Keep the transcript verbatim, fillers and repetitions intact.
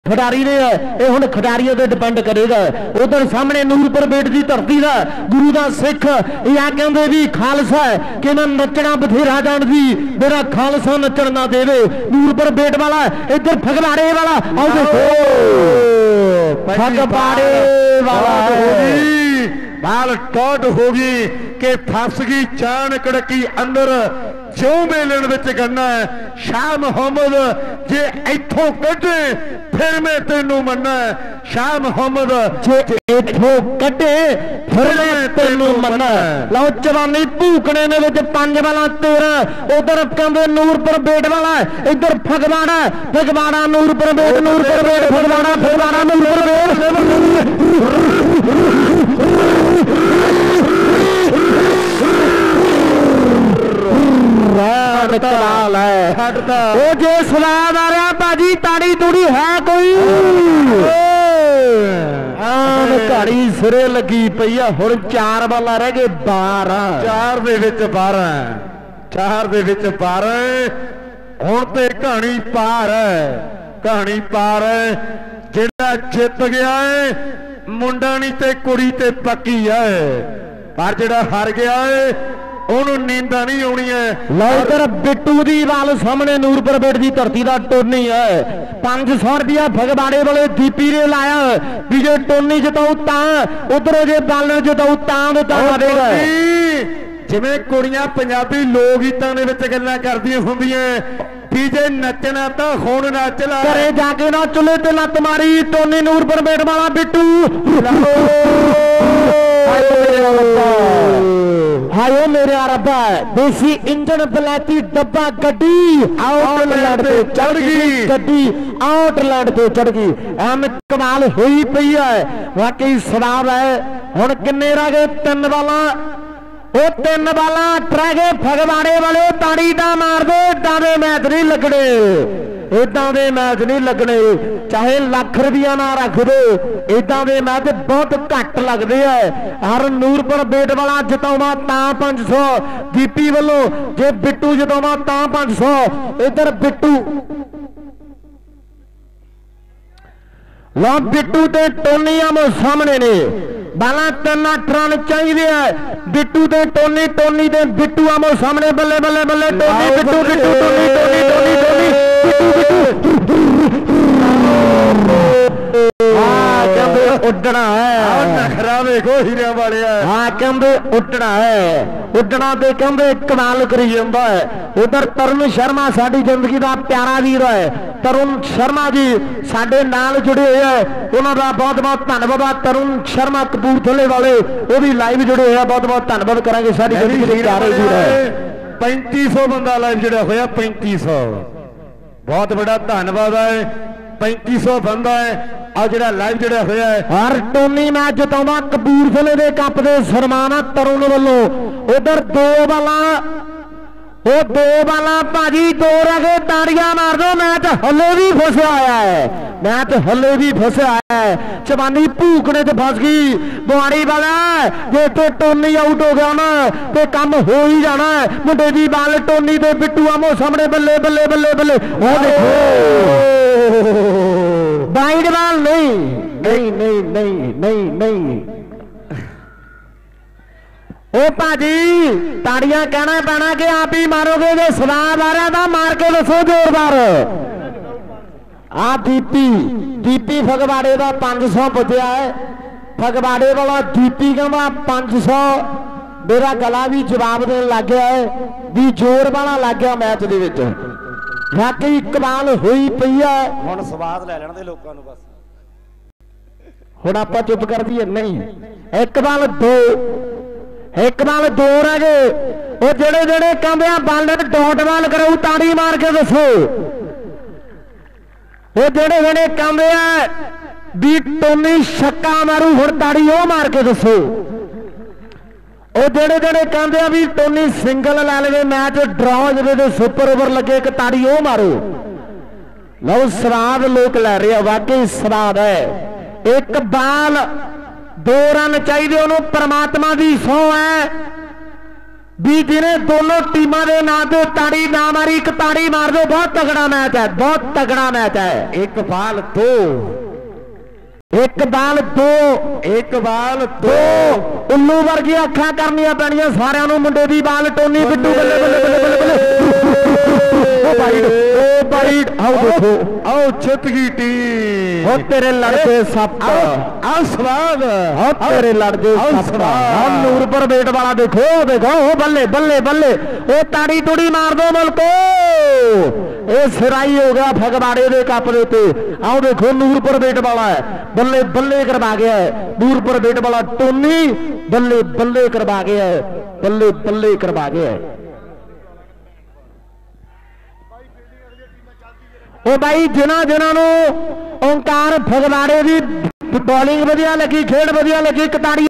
खिडारी ने ये हुण खिडारियों ते डिपेंड करेगा। उधर सामने नूरपुर बेट की धरती का गुरु का सिख या कहते भी खालसा कि मैं नचना बथेरा जानदी मेरा खालसा नचन ना देवे। नूरपुर बेट वाला इधर फगवाड़े वाला फगवाड़े वाला बाल टॉट होगी कि फस गई चान कड़की अंदर जो मेलन विच करना है। शाह मुहम्मद जे इथों कटे फिर मैं तेनू मन्ना है। शाह मुहम्मद जे इथों कटे फिर मैं तेनू मन्ना है। लो जवानी भूकने ने विच पंज वाला तेरह उधर कहंदे नूरपुर बेट वाला इधर फगवाड़ा फगवाड़ा नूरपुर बेट नूरपुर बेट फगवाड़ा फगवाड़ा नूरपुर बेट कमाल है। वो जो स्वाद आ रहा भाजी ताड़ी तूड़ी है कोई घड़ी सिरे लगी पई है। हुण चार वाला रह गए बारह चार दे विच बारह चार दे विच बारह हुण ते कहानी पार है कहानी पार है। जिहड़ा जित गया है मुंडा नहीं ते कुड़ी ते पक्की है पर जिहड़ा हार गया है ਉਹਨੂੰ ਨੀਂਦਾਂ नहीं आनी है। लो इधर बिट्टू दी वाल सामने नूरपुर बेट की धरती का टोनी है पांच सौ रुपया फगवाड़े वाले दीपी ने लाया भी जो टोनी जिताऊ तां उधर जे बालर जिताऊ तां तां आवेगा। जिवें कुड़ियां पंजाबी लोक गीतां दे विच गल्लां करदियां हुंदियां भी जे नचना तो हुण नच ला घरे जाके ना चुले ते लत मारी टोनी नूरपुर बेट वाला बिट्टू हायो मेरे रब्बा देसी इंजन बलैती डब्बा गड्डी आउटलैंड पे चढ़ गई गड्डी आउटलैंड पे चढ़ गई। एम कमाल हुई पई है वाकई सवाब है। हुण किन्ने रह गए तीन वाला वो तीन वाला ट्रह गए फगवाड़े वाले ताड़ी दा मार दे इदा दे मैच नहीं लगने इदा दे मैच नहीं लगने चाहे लख रुपया ना रख दो इदा दे मैच बहुत घट लगते हैं। हर नूरपुर बेट वाला जितावा तां पांच सौ दीपी वालों जे बिट्टू जितावा तां पांच सौ इधर बिट्टू लो बिट्टू ते टोनी आमो सामने ने बाला तीन अठ रन चाहिए बिट्टू ते टोनी टोनी ते बिट्टू आमो सामने बल्ले बल्ले बल्ले Tony Bittu Bittu Tony Tony Tony Tony उड़ना है हाँ कहते उड़ना है उड़ना तो कहते कमाल करी जाता है। उधर तरुण शर्मा साडी जिंदगी का प्यारा वीर है तरुण शर्मा जी साडे नाल जुड़े हुए हैं उन्होंने बहुत बहुत धन्यवाद। तरुण शर्मा कपूरथले वाले वो भी लाइव जुड़े हुए बहुत बहुत धन्यवाद करांगे। साडी जिंदगी के प्यारे वीर है पैंती सौ बंदा लाइव जुड़ा होया पैंती सौ बहुत बड़ा धन्यवाद है। पैंती सौ बंदा है और जो लाइव जुड़ा हुआ है हर टोनी मैच जितावा कपूरथले के कप के सन्मान तरुण वालों उधर दो वाला वो दो वाला भाजी दो रह गए ताड़ियां मार दो मैच हले भी फंसा आया है मैच हले भी फंसा आया है। चबानी भूकने से फस गई बुआड़ी वाला जे तो टोनी आउट हो गया ना तो काम हो ही जाना है। मुंडे दी बाल टोनी ते बिट्टू आमो सामने बल्ले बल्ले बल्ले बल्ले वो देखो वाइड बाल नहीं नहीं नहीं नहीं नहीं नहीं ओ भाजी ताड़ियां कहना पैना कि आप ही मारोगे जो स्वाद आ रहा था मार के दसो जोरदार। आ दीपी दीपी फगवाड़े का पांच सौ बचया है फगवाड़े वाला दीपी कहना पांच सौ मेरा गला भी जवाब देने लग गया है भी जोर वाला लग गया मैच दे विच वाकई कमाल हुई पई है। हुण स्वाद लै लैण दे लोकां नूं बस हुण आपां चुप कर दईए नहीं एक बाल दो एक बाल दो रह गए वो जेड़े जेड़े कहते बालर डॉट बाल करो ताड़ी मार के दसो वो जेड़े जेड़े कहते भी टोनी छक्का मारू हुण ताड़ी वो मार के दसो वो जेड़े जेड़े कहते भी टोनी सिंगल लै लवे मैच ड्रॉ हो जाए तो सुपर ओवर लगे एक ताड़ी वो मारो। लो स्वाद लोग लै रहे वाकई स्वाद है। एक बाल दो रन चाहिए उन्होंने परमात्मा की सौ है भी जिन्हें दोनों टीमां दे नाम ते ताड़ी ना मारी, एक ताड़ी मार दो। बहुत तगड़ा मैच है, बहुत तगड़ा मैच है। एक बाल दो, एक बाल दो, एक बाल दो। उल्लू वर्गी अखा करनिया पैनिया सारिਆਂ ਨੂੰ मुंडे दी बाल टोनी बिट्टू बल्ले बल्ले बल्ले बल्ले बल्ले। ओ भाई ओ भाई आओ देखो, आओ जित गई टीम। हो तेरे लड़के सप, आओ स्वाद, हो तेरे लड़के सप। हम नूरपुर बेट वाला देखो देखो, ओ बल्ले बल्ले बल्ले, ओ ताड़ी टुड़ी मार दो मुल्को। ये सिराई हो गया फगवाड़े दे कप दे ते। आओ देखो नूरपुर बेट वाला है, बल्ले बल्ले करवा गया है। नूरपुर बेट वाला टोनी बल्ले बल्ले करवा गया है, बल्ले बल्ले करवा गया है। ओ भाई जिन्हां जिन्हां नूं ओंकार फगवाड़े दी बॉलिंग वधिया लगी, खेड वधिया लगी, कताड़ी